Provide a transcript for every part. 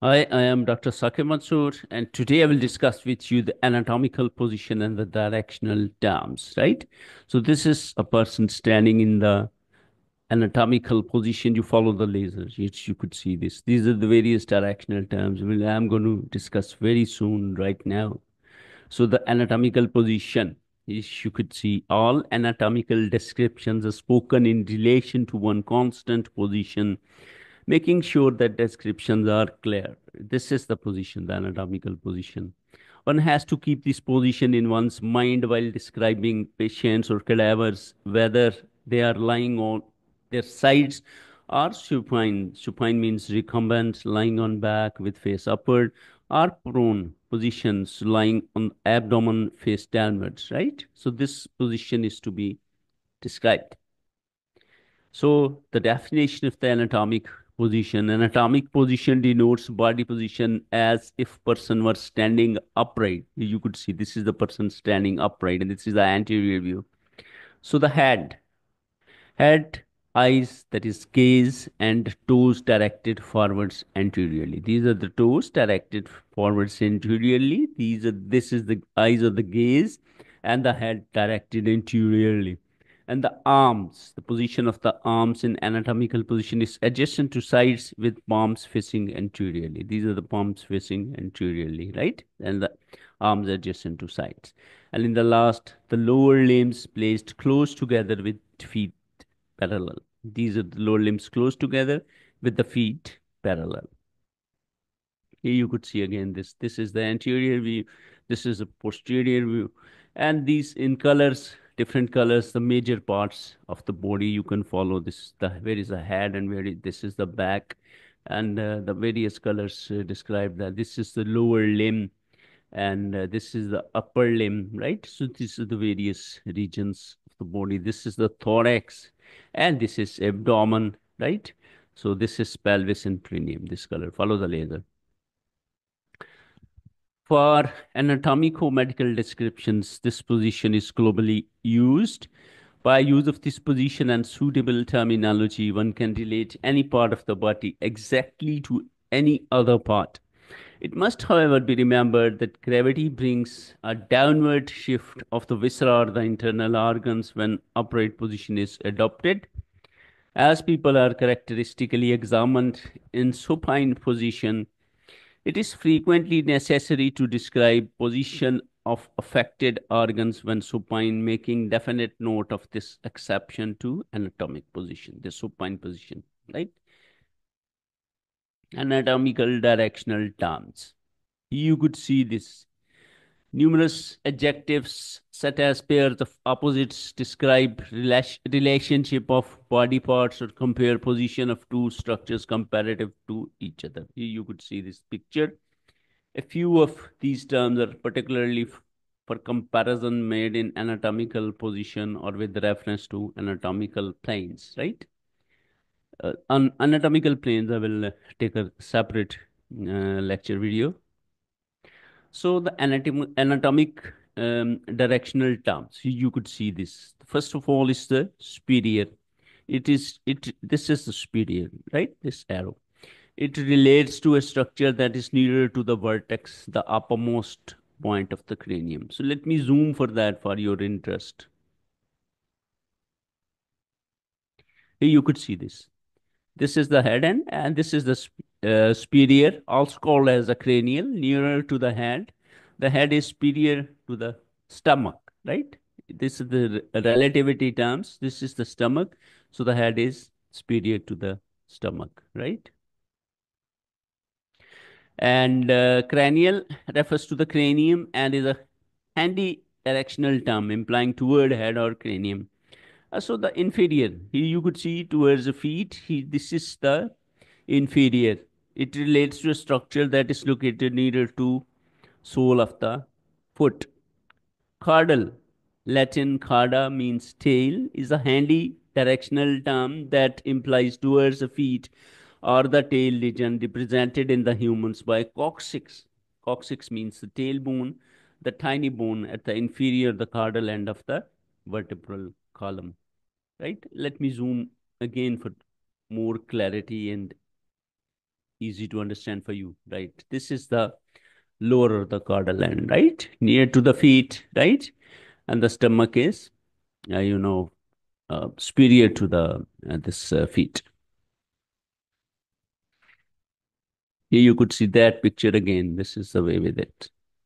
Hi, I am Dr. Saqib, and today I will discuss with you the anatomical position and the directional terms, right? So this is a person standing in the anatomical position. You follow the laser, which you could see this. These are the various directional terms, which I'm going to discuss very soon, right now. So the anatomical position is, you could see, all anatomical descriptions are spoken in relation to one constant position, making sure that descriptions are clear. This is the position, the anatomical position. One has to keep this position in one's mind while describing patients or cadavers, whether they are lying on their sides or supine. Supine means recumbent, lying on back with face upward, or prone positions, lying on abdomen face downwards, right? So this position is to be described. So the definition of the anatomic position denotes body position as if person were standing upright. You could see this is the person standing upright, and this is the anterior view. So the head, eyes, that is gaze, and toes directed forwards anteriorly. These are the toes directed forwards anteriorly. This is the eyes of the gaze, and the head directed anteriorly. And the arms, the position of the arms in anatomical position is adjacent to sides with palms facing anteriorly. These are the palms facing anteriorly, right? And the arms adjacent to sides. And in the last, the lower limbs placed close together with feet parallel. These are the lower limbs close together with the feet parallel. Here you could see again this. This is the anterior view. This is a posterior view. And these in colors, different colors, the major parts of the body you can follow this. Where is the head and this is the back. And the various colors describe that. This is the lower limb and this is the upper limb, right? So these are the various regions of the body. This is the thorax and this is abdomen, right? So this is pelvis and perineum, this color. Follow the laser. For anatomico-medical descriptions, this position is globally used. By use of this position and suitable terminology, one can relate any part of the body exactly to any other part. It must, however, be remembered that gravity brings a downward shift of the viscera or the internal organs when upright position is adopted. As people are characteristically examined in supine position, it is frequently necessary to describe position of affected organs when supine, making definite note of this exception to anatomic position, the supine position, right? Anatomical directional terms. You could see this. Numerous adjectives such as pairs of opposites describe relationship of body parts or compare position of two structures comparative to each other. Here you could see this picture. A few of these terms are particularly for comparison made in anatomical position or with reference to anatomical planes, right? On anatomical planes, I will take a separate lecture video. So the anatomic directional terms, you could see this. First of all is the superior. This is the superior, right? This arrow. It relates to a structure that is nearer to the vertex, the uppermost point of the cranium. So let me zoom for that for your interest. Here you could see this. This is the head end, and this is the superior, also called as the cranial, nearer to the head. The head is superior to the stomach, right? This is the relativity terms. This is the stomach. So the head is superior to the stomach, right? And cranial refers to the cranium and is a handy directional term implying toward head or cranium. So the inferior, here you could see towards the feet. This is the inferior. It relates to a structure that is located nearer to sole of the foot. Caudal, Latin cauda means tail, is a handy directional term that implies towards the feet or the tail region represented in the humans by coccyx. Coccyx means the tailbone, the tiny bone at the inferior, the caudal end of the vertebral column. Right? Let me zoom again for more clarity and easy to understand for you, right? This is the lower of the caudal end, right? Near to the feet, right? And the stomach is, superior to the this feet. Here you could see that picture again. This is the way with it.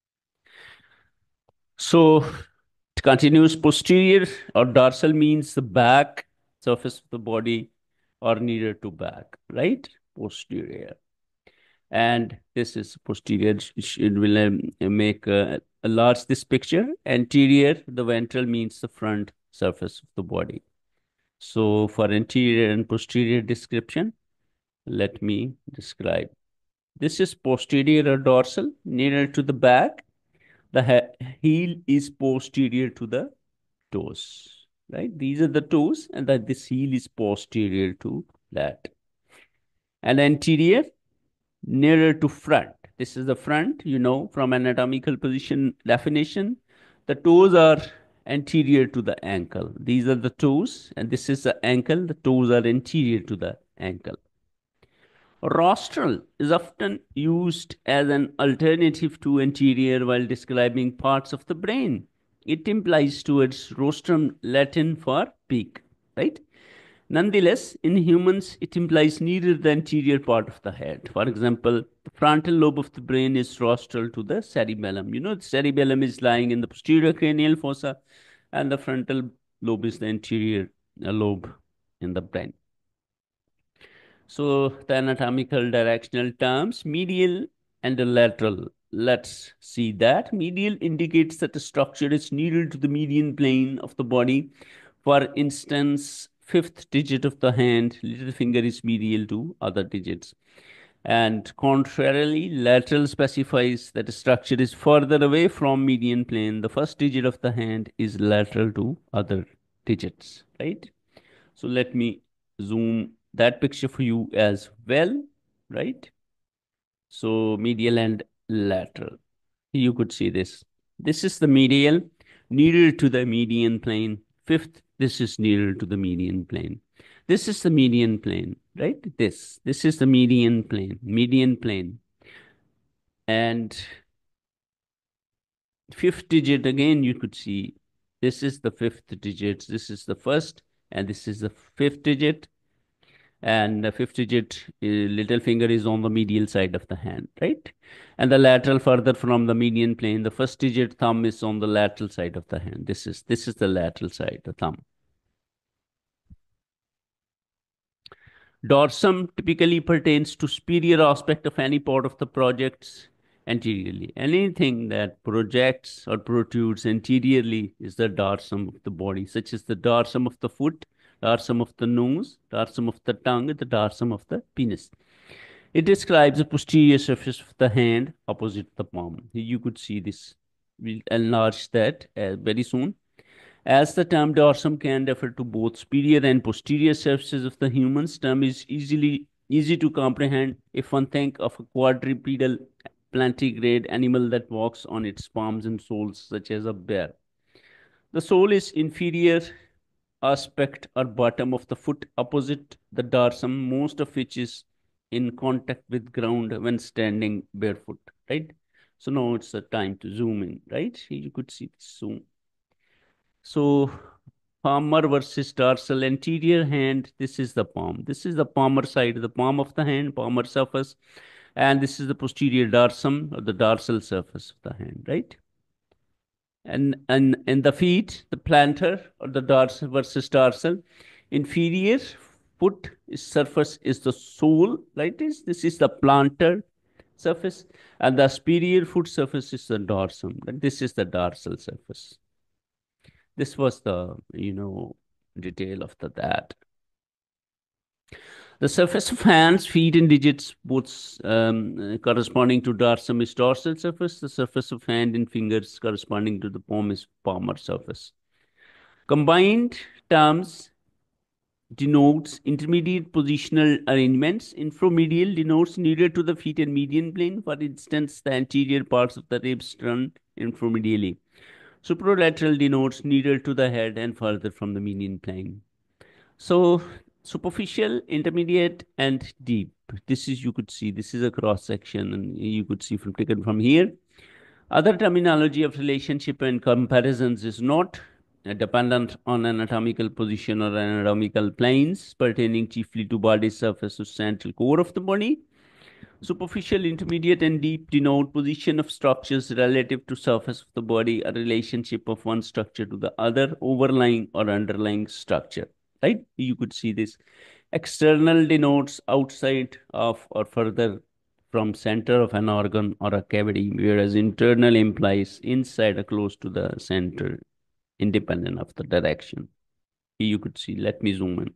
So it continues. Posterior or dorsal means the back surface of the body or nearer to back, right? Posterior. And this is posterior. It will make a large this picture. Anterior, the ventral means the front surface of the body. So for anterior and posterior description, let me describe. This is posterior or dorsal, nearer to the back. The heel is posterior to the toes, right? These are the toes, and that this heel is posterior to that. And anterior, nearer to front. This is the front, from anatomical position definition. The toes are anterior to the ankle. These are the toes, and this is the ankle. The toes are anterior to the ankle. Rostral is often used as an alternative to anterior while describing parts of the brain. It implies towards rostrum, Latin for peak, right? Nonetheless, in humans, it implies neither the anterior part of the head. For example, the frontal lobe of the brain is rostral to the cerebellum. The cerebellum is lying in the posterior cranial fossa, and the frontal lobe is the anterior lobe in the brain. So the anatomical directional terms, medial and lateral. Let's see that. Medial indicates that the structure is nearer to the median plane of the body. For instance, fifth digit of the hand, little finger is medial to other digits. And contrarily, lateral specifies that the structure is further away from median plane. The first digit of the hand is lateral to other digits, right? So let me zoom that picture for you as well, right? So medial and lateral. You could see this. This is the medial, nearer to the median plane. Fifth, this is nearer to the median plane. This is the median plane, right? This is the median plane. And fifth digit, again, you could see this is the fifth digit. This is the first, and this is the fifth digit. And the fifth digit, little finger is on the medial side of the hand, right? And the lateral further from the median plane, the first digit thumb is on the lateral side of the hand. This is the lateral side, the thumb. Dorsum typically pertains to superior aspect of any part of the projects anteriorly. Anything that projects or protrudes anteriorly is the dorsum of the body, such as the dorsum of the foot, dorsum of the nose, dorsum of the tongue, the dorsum of the penis. It describes the posterior surface of the hand opposite the palm. You could see this. We'll enlarge that very soon. As the term dorsum can refer to both superior and posterior surfaces of the human's, term is easy to comprehend if one think of a quadrupedal plantigrade animal that walks on its palms and soles, such as a bear. The sole is inferior aspect or bottom of the foot opposite the dorsum, most of which is in contact with ground when standing barefoot, right? So now it's the time to zoom in, right? You could see this zoom. So palmar versus dorsal anterior hand. This is the palm. This is the palmar side, the palm of the hand, palmar surface. And this is the posterior dorsum or the dorsal surface of the hand, right? And in the feet, the plantar or the dorsal versus dorsal. Inferior foot surface is the sole, right? This is the plantar surface, and the superior foot surface is the dorsum. And this is the dorsal surface. This was the detail of that. The surface of hands, feet, and digits, both corresponding to dorsum, is dorsal surface. The surface of hand and fingers corresponding to the palm is palmar surface. Combined terms denotes intermediate positional arrangements. Infromedial denotes nearer to the feet and median plane. For instance, the anterior parts of the ribs run infromedially. Superlateral denotes nearer to the head and further from the median plane. So superficial, intermediate, and deep. This is, you could see, this is a cross section, and you could see from taken from here. Other terminology of relationship and comparisons is not dependent on anatomical position or anatomical planes, pertaining chiefly to body surface or central core of the body. Superficial, intermediate, and deep denote position of structures relative to surface of the body, a relationship of one structure to the other, overlying or underlying structure. Right? You could see this. External denotes outside of or further from center of an organ or a cavity, whereas internal implies inside or close to the center, independent of the direction. You could see. Let me zoom in.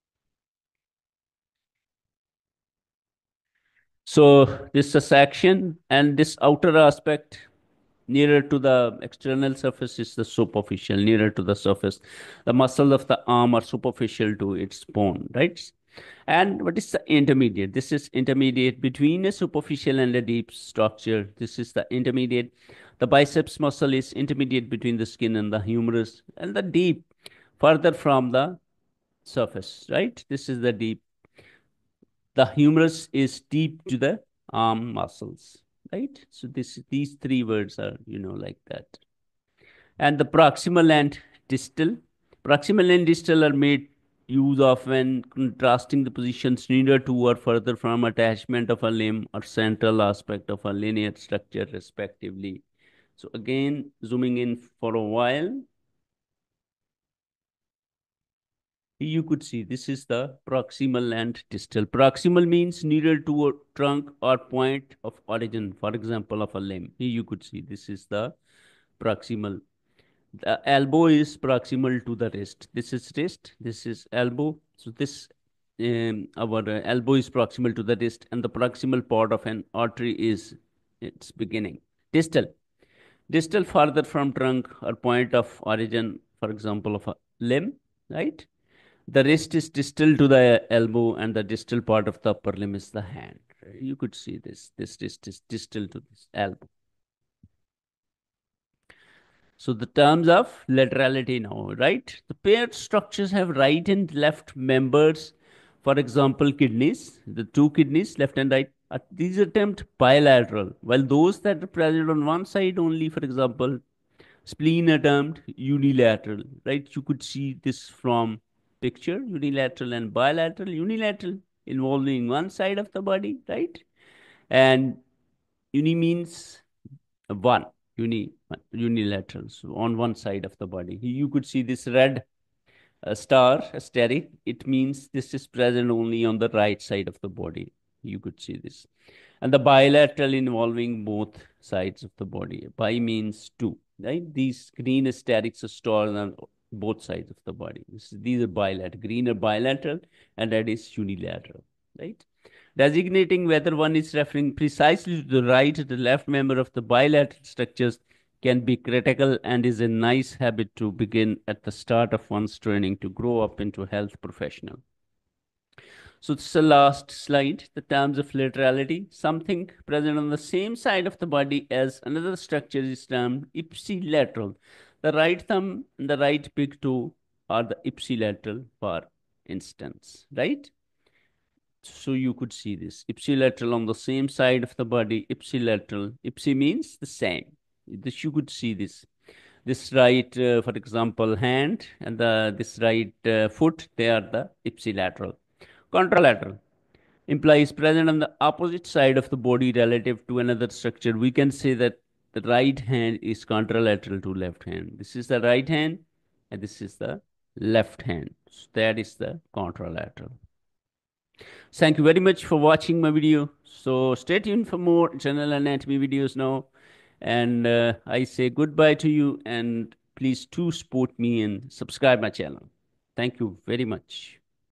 So this is a section, and this outer aspect nearer to the external surface is the superficial, nearer to the surface. The muscle of the arm are superficial to its bone, right? And what is the intermediate? This is intermediate between a superficial and a deep structure. This is the intermediate. The biceps muscle is intermediate between the skin and the humerus, and the deep further from the surface, right? This is the deep. The humerus is deep to the arm muscles, right? So these three words are, like that. And the proximal and distal. Proximal and distal are made use of when contrasting the positions nearer to or further from attachment of a limb or central aspect of a linear structure, respectively. So again, zooming in for a while, you could see this is the proximal and distal. Proximal means nearer to a trunk or point of origin, for example, of a limb. Here you could see this is the proximal. The elbow is proximal to the wrist. This is wrist, this is elbow. So this our elbow is proximal to the wrist, and the proximal part of an artery is its beginning. Distal. Distal farther from trunk or point of origin, for example, of a limb, right? The wrist is distal to the elbow, and the distal part of the upper limb is the hand. You could see this. This wrist is distal to this elbow. So the terms of laterality now, right? The paired structures have right and left members. For example, kidneys, the two kidneys, left and right, these are termed bilateral, while those that are present on one side only, for example, spleen are termed unilateral, right? You could see this from picture, unilateral and bilateral. Unilateral involving one side of the body, right? And uni means one, unilateral, so on one side of the body. You could see this red star, asterisk. It means this is present only on the right side of the body. You could see this. And the bilateral involving both sides of the body. Bi means two, right? These green asterisk are stored on both sides of the body. These are bilateral. Green are bilateral, and red is unilateral, right? Designating whether one is referring precisely to the right or the left member of the bilateral structures can be critical, and is a nice habit to begin at the start of one's training to grow up into a health professional. So this is the last slide. The terms of laterality. Something present on the same side of the body as another structure is termed ipsilateral. The right thumb and the right big toe are the ipsilateral, for instance, right? So you could see this ipsilateral on the same side of the body. Ipsilateral. Ipsi means the same. This you could see this. This right, for example, hand and this right foot, they are the ipsilateral. Contralateral implies present on the opposite side of the body relative to another structure. We can say that the right hand is contralateral to left hand. This is the right hand, and this is the left hand. So that is the contralateral. Thank you very much for watching my video. So stay tuned for more general anatomy videos now. And I say goodbye to you, and please do support me and subscribe my channel. Thank you very much.